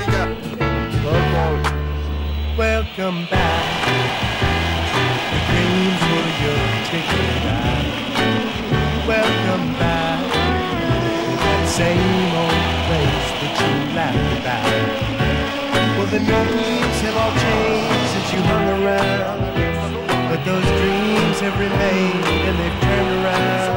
Welcome back. The dreams were your ticket back. Welcome back to that same old place that you laughed about. Well, the names have all changed since you hung around, but those dreams have remained and they've turned around.